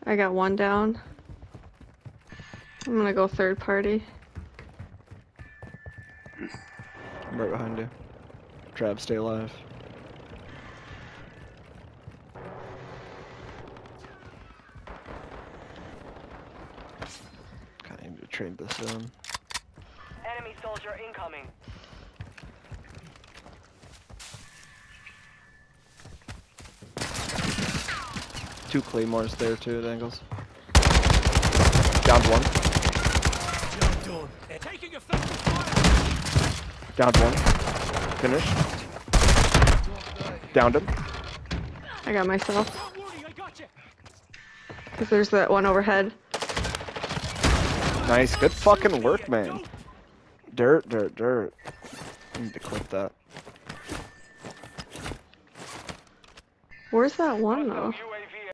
I got one down. I'm gonna go third party. I'm right behind you. Trab, stay alive. Kinda need to trade this in. Enemy soldier incoming. Two claymores there too, dangles. Downed one. Taking effective fire. Downed one. Finished. Downed him. I got myself. Don't worry, I got you. Cause there's that one overhead. Nice, good fucking work, man. Dirt, dirt, dirt. I need to clip that. Where's that one though? UAV